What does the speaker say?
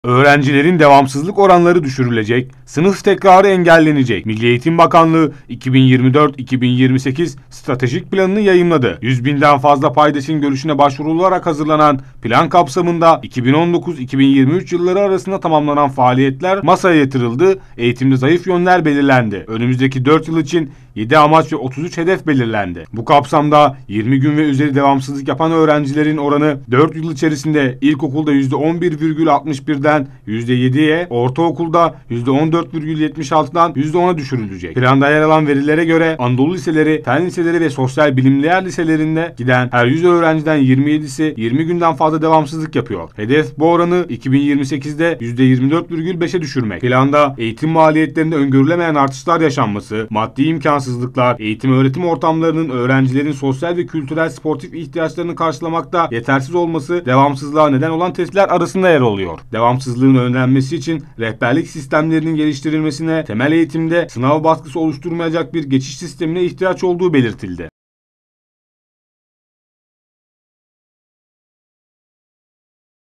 Öğrencilerin devamsızlık oranları düşürülecek, sınıf tekrarı engellenecek. Milli Eğitim Bakanlığı 2024-2028 stratejik planını yayımladı. 100 binden fazla paydaşın görüşüne başvurularak hazırlanan plan kapsamında 2019-2023 yılları arasında tamamlanan faaliyetler masaya yatırıldı, eğitimde zayıf yönler belirlendi. Önümüzdeki 4 yıl için 7 amaç ve 33 hedef belirlendi. Bu kapsamda 20 gün ve üzeri devamsızlık yapan öğrencilerin oranı 4 yıl içerisinde ilkokulda %11,61'den %7'ye, ortaokulda %14,76'dan %10'a düşürülecek. Planda yer alan verilere göre Anadolu liseleri, fen liseleri ve sosyal bilimler liselerinde giden her 100 öğrenciden 27'si 20 günden fazla devamsızlık yapıyor. Hedef bu oranı 2028'de %24,5'e düşürmek. Planda eğitim maliyetlerinde öngörülemeyen artışlar yaşanması, maddi imkansızlıklar, eğitim öğretim ortamlarının öğrencilerin sosyal ve kültürel sportif ihtiyaçlarını karşılamakta yetersiz olması devamsızlığa neden olan testler arasında yer alıyor. Devamsızlığın önlenmesi için rehberlik sistemlerinin geliştirilmesine, temel eğitimde sınav baskısı oluşturmayacak bir geçiş sistemine ihtiyaç olduğu belirtildi.